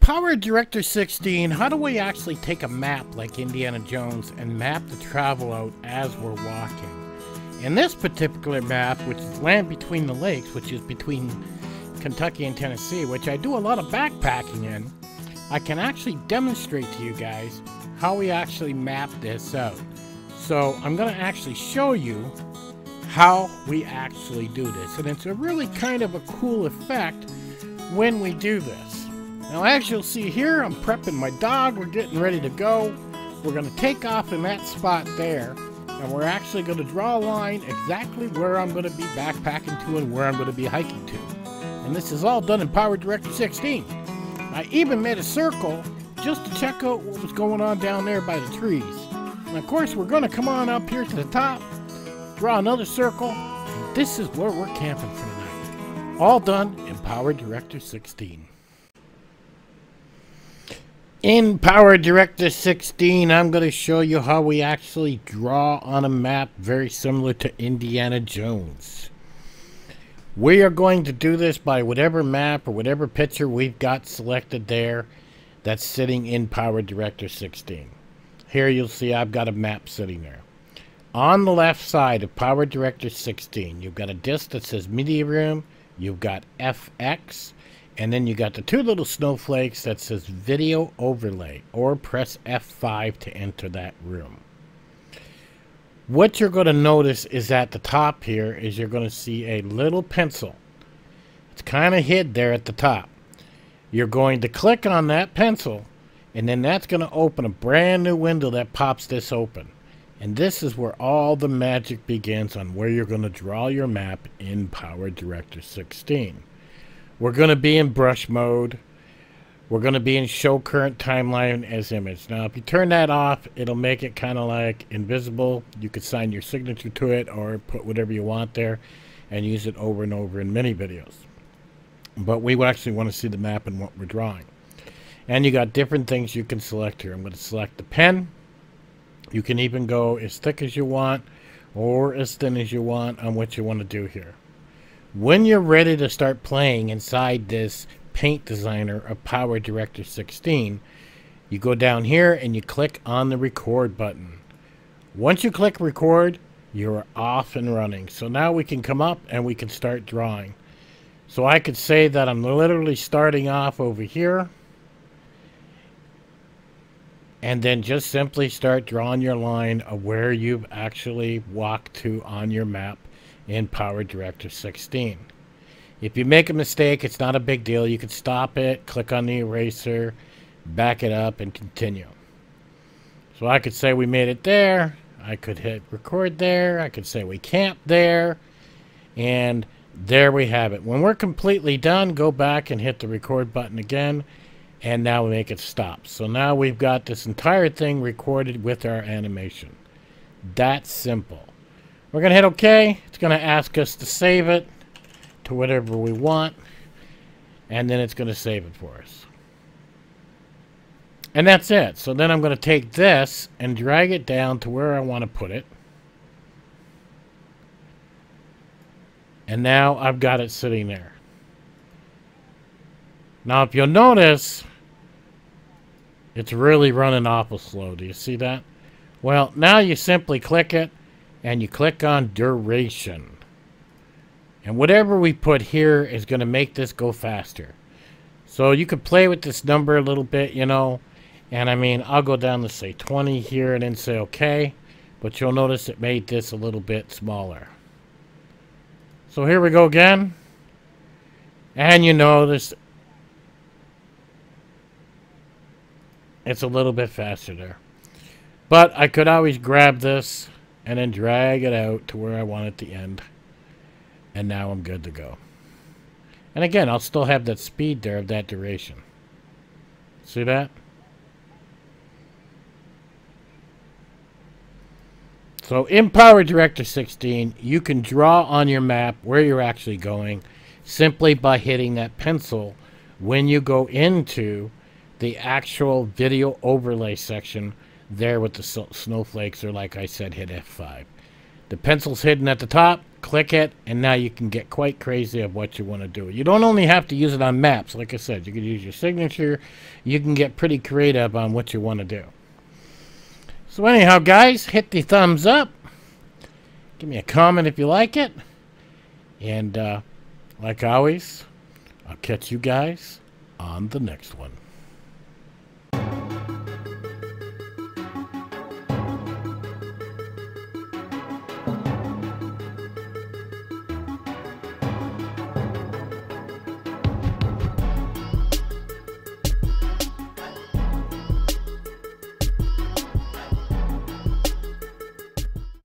Power Director 16, how do we actually take a map like Indiana Jones and map the travel out as we're walking? In this particular map, which is Land Between the Lakes, which is between Kentucky and Tennessee, which I do a lot of backpacking in, I can actually demonstrate to you guys how we actually map this out. So I'm going to actually show you how we actually do this. And it's a really kind of a cool effect when we do this. Now, as you'll see here, I'm prepping my dog. We're getting ready to go. We're going to take off in that spot there. And we're actually going to draw a line exactly where I'm going to be backpacking to and where I'm going to be hiking to. And this is all done in Power Director 16. I even made a circle just to check out what was going on down there by the trees. And of course, we're going to come on up here to the top, draw another circle, and this is where we're camping for tonight. All done in Power Director 16. In Power Director 16, I'm going to show you how we actually draw on a map very similar to Indiana Jones. We are going to do this by whatever map or whatever picture we've got selected there that's sitting in Power Director 16. Here you'll see I've got a map sitting there. On the left side of Power Director 16, you've got a disc that says Media Room, you've got FX, and then you got the two little snowflakes that says Video Overlay, or press F5 to enter that room. What you're going to notice is at the top here is you're going to see a little pencil. It's kind of hid there at the top. You're going to click on that pencil, and then that's going to open a brand new window that pops this open. And this is where all the magic begins on where you're going to draw your map in Power Director 16. We're going to be in brush mode. We're going to be in show current timeline as image. Now, if you turn that off, it'll make it kind of like invisible. You could sign your signature to it or put whatever you want there and use it over and over in many videos. But we actually want to see the map and what we're drawing. And you got different things you can select here. I'm going to select the pen. You can even go as thick as you want or as thin as you want on what you want to do here. When you're ready to start playing inside this Paint Designer of Power Director 16, you go down here and you click on the record button. Once you click record, you're off and running. So now we can come up and we can start drawing. So I could say that I'm literally starting off over here, and then just simply start drawing your line of where you've actually walked to on your map in Power Director 16. If you make a mistake, it's not a big deal. You can stop it, click on the eraser, back it up, and continue. So I could say we made it there. I could hit record there. I could say we camped there. And there we have it. When we're completely done, go back and hit the record button again. And now we make it stop. So now we've got this entire thing recorded with our animation. That's simple. We're going to hit OK. It's going to ask us to save it to whatever we want. And then it's going to save it for us. And that's it. So then I'm going to take this and drag it down to where I want to put it. And now I've got it sitting there. Now if you'll notice, it's really running awful slow. Do you see that? Well, now you simply click it and you click on duration. And whatever we put here is going to make this go faster. So you could play with this number a little bit, you know. And I mean, I'll go down to say 20 here and then say OK. But you'll notice it made this a little bit smaller. So here we go again. And you notice it's a little bit faster there. But I could always grab this and then drag it out to where I want it to end. And now I'm good to go. And again, I'll still have that speed there of that duration. See that? So in Power Director 16, you can draw on your map where you're actually going simply by hitting that pencil when you go into the actual video overlay section there with the snowflakes, or like I said, hit F5. The pencil's hidden at the top. click it, and now you can get quite crazy of what you want to do. You don't only have to use it on maps. Like I said, you can use your signature. You can get pretty creative on what you want to do. So anyhow, guys, hit the thumbs up. Give me a comment if you like it. And like always, I'll catch you guys on the next one.